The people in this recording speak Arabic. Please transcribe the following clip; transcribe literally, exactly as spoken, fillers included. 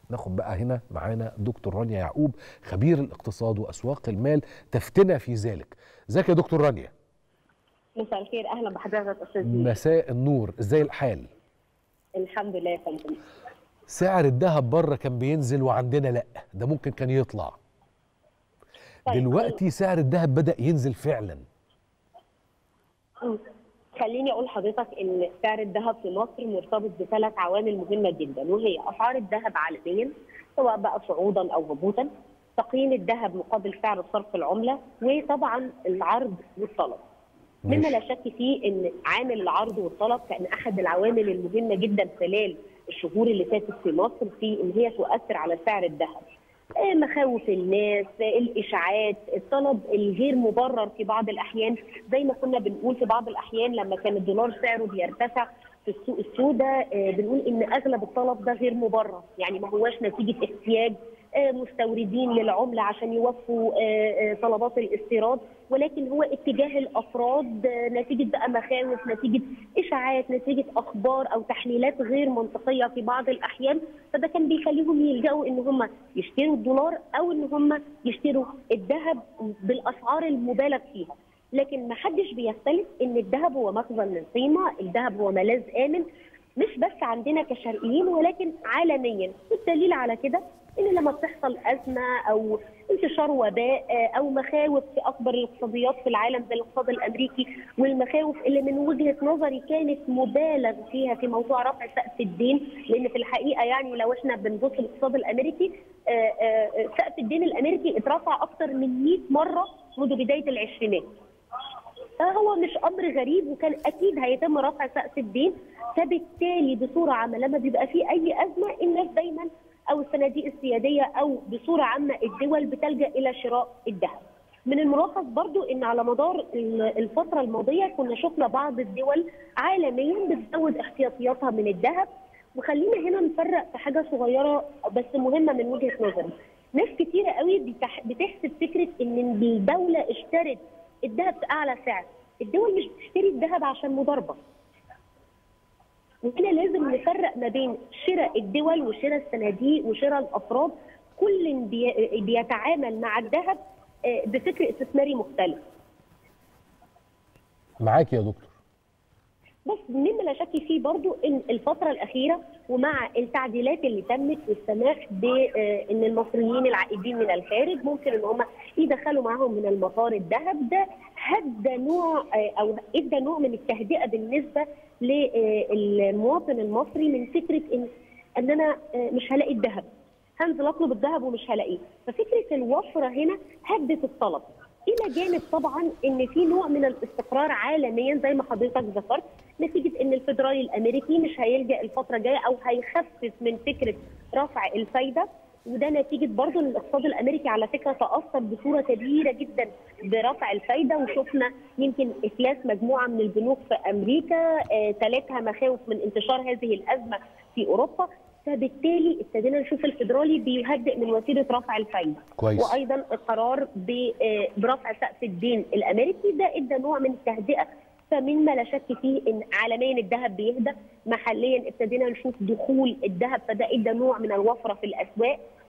ناخد بقى هنا معانا دكتور رانيا يعقوب خبير الاقتصاد واسواق المال تفتنا في ذلك. ازيك يا دكتور رانيا؟ مساء الخير، اهلا بحضرتك استاذ زين. مساء النور، ازاي الحال؟ الحمد لله يا فندم. سعر الذهب بره كان بينزل وعندنا لا، ده ممكن كان يطلع. طيب دلوقتي سعر الذهب بدأ ينزل فعلا. خليني اقول لحضرتك ان سعر الذهب في مصر مرتبط بثلاث عوامل مهمه جدا، وهي اسعار الذهب عالميا سواء بقى صعودا او هبوطا، تقييم الذهب مقابل سعر صرف العمله، وطبعا العرض والطلب. مما لا شك فيه ان عامل العرض والطلب كان احد العوامل المهمه جدا خلال الشهور اللي فاتت في مصر في ان هي تؤثر على سعر الذهب. مخاوف الناس، الاشاعات، الطلب الغير مبرر في بعض الاحيان، زي ما كنا بنقول في بعض الاحيان لما كان الدولار سعره بيرتفع في السوق السوداء بنقول ان اغلب الطلب ده غير مبرر، يعني ما هواش نتيجه احتياج مستوردين للعمله عشان يوفوا طلبات الاستيراد، ولكن هو اتجاه الافراد نتيجه بقى مخاوف، نتيجه اشاعات، نتيجه اخبار او تحليلات غير منطقيه في بعض الاحيان، فده كان بيخليهم يلجأوا ان هم يشتروا الدولار او ان هم يشتروا الذهب بالاسعار المبالغ فيها. لكن ما حدش بيختلف ان الذهب هو مخزن للقيمه، الذهب هو ملاذ امن مش بس عندنا كشرقيين ولكن عالميا، والدليل على كده ان لما بتحصل ازمه او انتشار وباء او مخاوف في اكبر الاقتصاديات في العالم زي الاقتصاد الامريكي، والمخاوف اللي من وجهه نظري كانت مبالغ فيها في موضوع رفع سقف الدين، لان في الحقيقه يعني لو احنا بنبص للاقتصاد الامريكي سقف الدين الامريكي اترفع اكثر من مئة مره منذ بدايه العشرينات. فهو مش امر غريب وكان اكيد هيتم رفع سقف الدين، فبالتالي بصوره عامه لما بيبقى في اي ازمه الناس دايما او الصناديق السياديه او بصوره عامه الدول بتلجا الى شراء الذهب. من الملاحظ برضو ان على مدار الفتره الماضيه كنا شفنا بعض الدول عالميا بتزود احتياطياتها من الذهب، وخلينا هنا نفرق في حاجه صغيره بس مهمه من وجهه نظري. ناس كتيره قوي بتحسب فكره ان الدوله اشترت الذهب في اعلى سعر، الدول مش بتشتري الذهب عشان مضاربه. وهنا لازم نفرق ما بين شراء الدول وشراء الصناديق وشراء الافراد، كل بيتعامل مع الذهب بفكر استثماري مختلف. معاك يا دكتور. بس مما لا شك فيه برضو ان الفتره الاخيره ومع التعديلات اللي تمت والسماح بان المصريين العائدين من الخارج ممكن ان هم يدخلوا معاهم من المطار الذهب، ده هدى نوع او ادى نوع من التهدئه بالنسبه للمواطن المصري من فكره ان ان انا مش هلاقي الذهب، هنزل اطلب الذهب ومش هلاقيه، ففكره الوفره هنا هدت الطلب. الى جانب طبعا ان في نوع من الاستقرار عالميا زي ما حضرتك ذكرت، نتيجه ان الفدرالي الامريكي مش هيلجا الفتره الجايه او هيخفف من فكره رفع الفايده، وده نتيجه برضه ان الاقتصاد الامريكي على فكره تاثر بصوره كبيره جدا برفع الفايده، وشفنا يمكن افلاس مجموعه من البنوك في امريكا، تلتها مخاوف من انتشار هذه الازمه في اوروبا، فبالتالي ابتدينا نشوف الفدرالي بيهدئ من وسيله رفع الفايده. كويس. وايضا القرار برفع سقف الدين الامريكي ده ادى نوع من التهدئه، فمما لا شك فيه ان عالميا الذهب بيهدى، محليا ابتدينا نشوف دخول الذهب فده ادى نوع من الوفره في الاسواق.